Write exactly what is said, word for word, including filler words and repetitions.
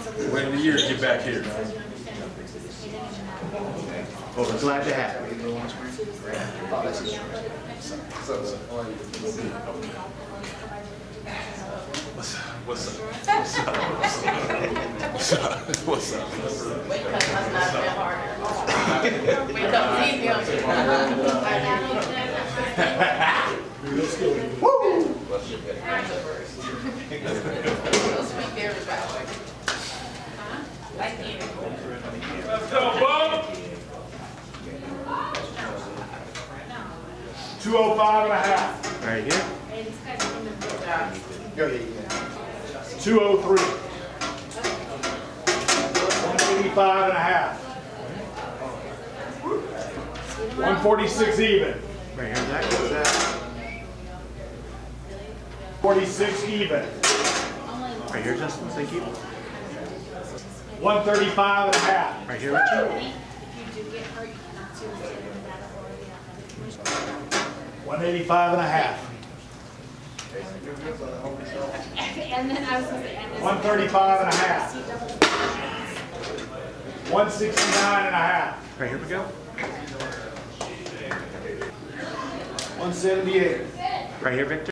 Wait a year to get back here. Well, we're glad to have you. What's up? What's up? What's up? What's up? What's up? What's up? Wake up, must not been harder. Wake up, leave me on you. Woo! Let's go, Bob! two oh five and a half. Right here. Go ahead. two oh three. one eighty-five and a half. one forty-six even. Right here, Zach. What's that? forty-six even. Right here, Justin. Thank you. one thirty-five and a half. Right here, Richie. one eighty-five and a half. And then I was going to say, one thirty-five and a half. one sixty-nine and a half. Right here we go. one seventy-eight. Right here, Victor.